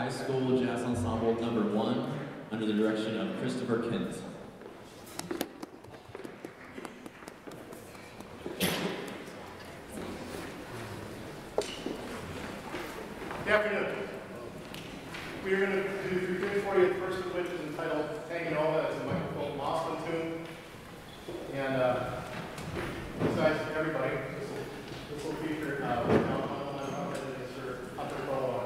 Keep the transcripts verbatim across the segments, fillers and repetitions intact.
High School Jazz Ensemble number one under the direction of Christopher Kent. Good afternoon. We are going to do three things for you, the first of which is entitled Hanging Over. It's a Michael Bolton Lawson tune. And uh, besides everybody, this will, this will feature uh, John Hunter and Sir Hunter Ball.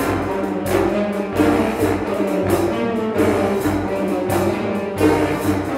Thank you.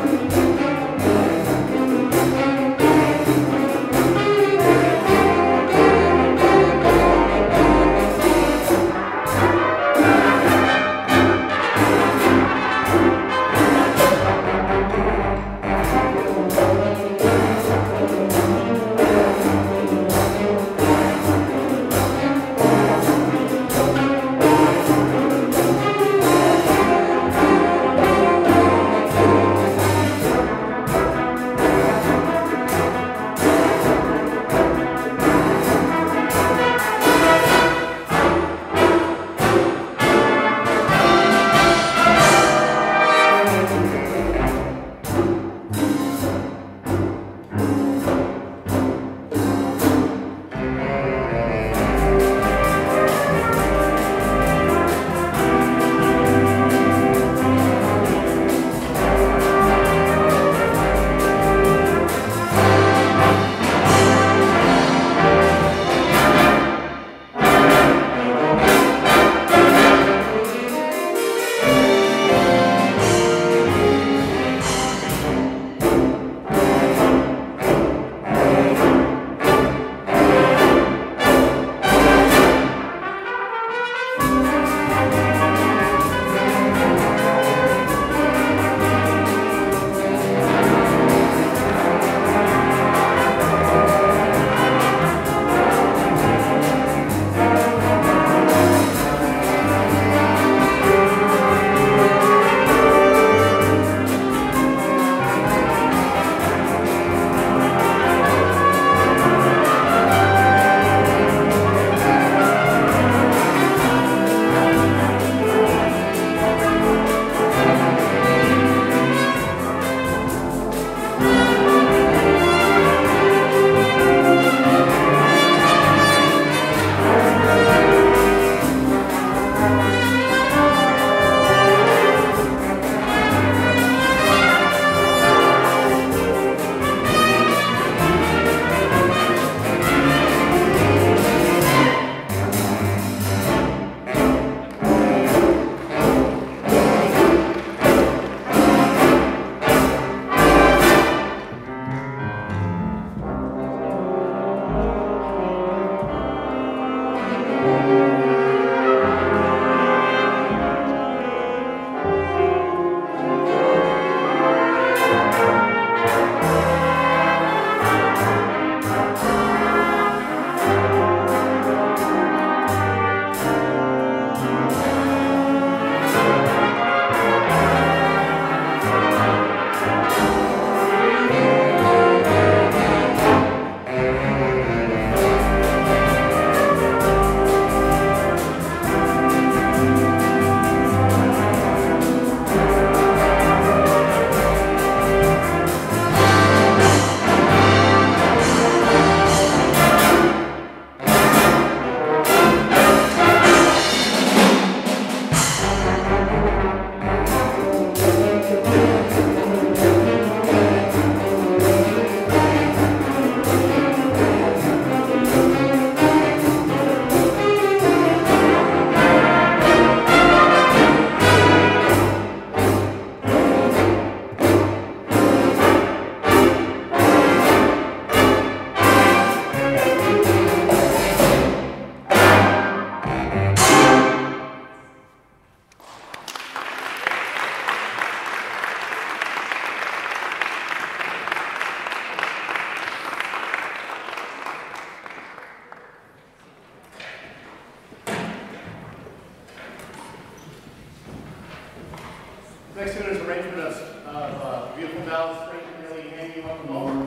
Next tune is arrangement of uh, beautiful ballads, straight, nearly hanging up the moment.